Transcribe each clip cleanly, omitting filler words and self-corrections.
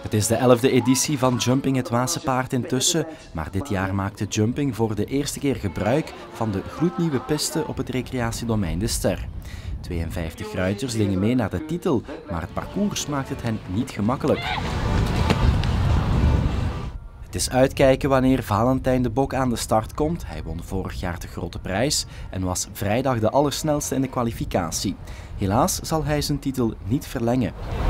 Het is de 11e editie van Jumping het Waalse Paard intussen, maar dit jaar maakte Jumping voor de eerste keer gebruik van de gloednieuwe piste op het recreatiedomein De Ster. 52 ruiters gingen mee naar de titel, maar het parcours maakt het hen niet gemakkelijk. Het is uitkijken wanneer Valentijn de Bok aan de start komt. Hij won vorig jaar de grote prijs en was vrijdag de allersnelste in de kwalificatie. Helaas zal hij zijn titel niet verlengen.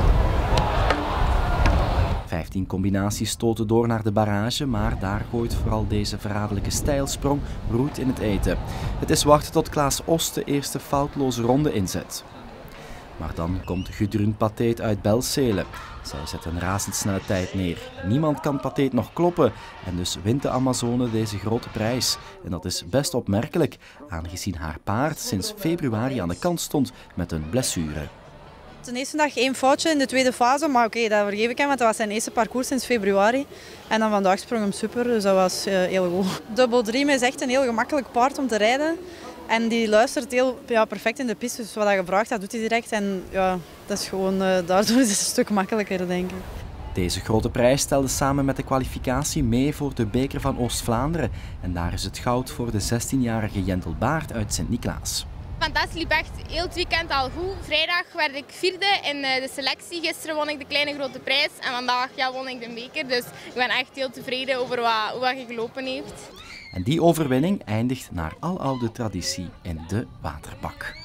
15 combinaties stoten door naar de barrage, maar daar gooit vooral deze verraderlijke stijlsprong roet in het eten. Het is wachten tot Klaas Ost de eerste foutloze ronde inzet. Maar dan komt Gudrun Pateet uit Belzele. Zij zet een razendsnelle tijd neer. Niemand kan Pateet nog kloppen en dus wint de Amazone deze grote prijs. En dat is best opmerkelijk, aangezien haar paard sinds februari aan de kant stond met een blessure. De eerste dag 1 foutje in de tweede fase, maar oké, dat vergeef ik hem, want dat was zijn eerste parcours sinds februari. En dan vandaag sprong hem super, dus dat was heel goed. Double Dream is echt een heel gemakkelijk paard om te rijden. En die luistert heel perfect in de piste, dus wat hij gevraagd had, doet hij direct. En ja, dat is gewoon, daardoor is het een stuk makkelijker, denk ik. Deze grote prijs stelde samen met de kwalificatie mee voor de beker van Oost-Vlaanderen. En daar is het goud voor de 16-jarige Jentel Baert uit Sint-Niklaas. Fantastisch, liep echt heel het weekend al goed. Vrijdag werd ik 4e in de selectie. Gisteren won ik de kleine grote prijs en vandaag won ik de beker. Dus ik ben echt heel tevreden over hoe hij gelopen heeft. En die overwinning eindigt naar aloude traditie in de waterbak.